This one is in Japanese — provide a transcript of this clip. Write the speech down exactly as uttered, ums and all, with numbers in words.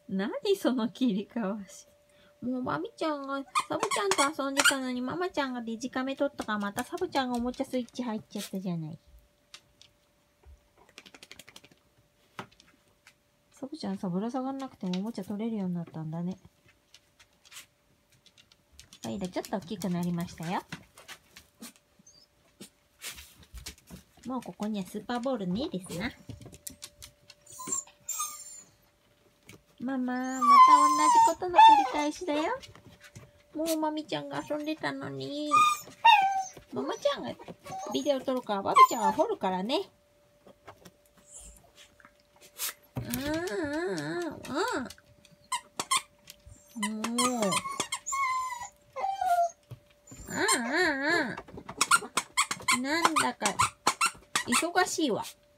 何その切りかわし。もうまみちゃんがサブちゃんと遊んでたのにママちゃんがデジカメ撮ったからまたサブちゃんがおもちゃスイッチ入っちゃったじゃない。サブちゃんさ、ぶら下がんなくてもおもちゃ取れるようになったんだね。はい、ちょっと大きくなりましたよ。もうここにはスーパーボールねえですな。ママ、また同じことの繰り返しだよ。もうまみちゃんが遊んでたのに。ママちゃんがビデオ撮るから、バビちゃんは掘るからね。うんうんうんうん。もう。うんうんうん。なんだか、忙しいわ。